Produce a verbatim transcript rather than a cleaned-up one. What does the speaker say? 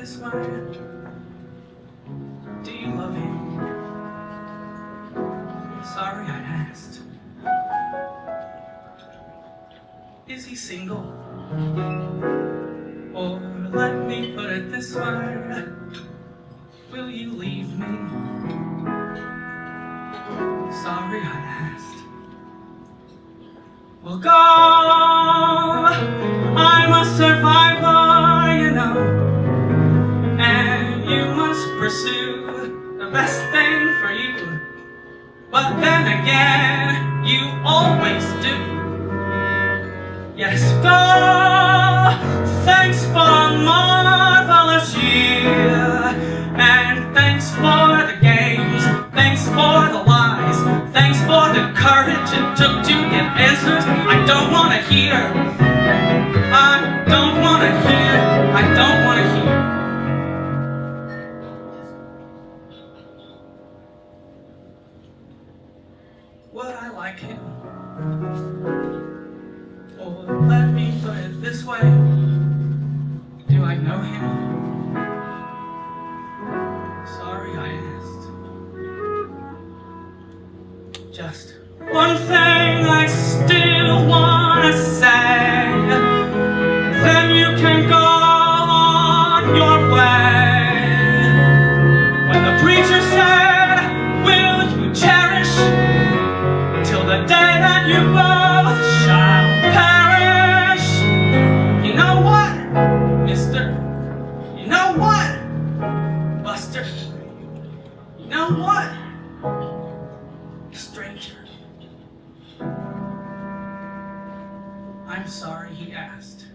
this way? Do you love him? Sorry I asked. Is he single? Or let me put it this way, will you leave me? Sorry I asked. Well, go! I'm a survivor, you know, and you must pursue the best thing for you. But then again, you always do. Yes, go! Thanks for a marvelous year, and thanks for the games, thanks for the lies, thanks for the courage it took to get answers I don't want to hear. I don't want to hear. I don't want to hear. Would I like him? Or let me put it this way, do I know him? Sorry I asked. Just one thing I still want to say, then you can go on your way. When the preacher said, will you cherish till the day that you both shall perish? You know what, mister? You know what, Buster? You know what, stranger? I'm sorry he asked.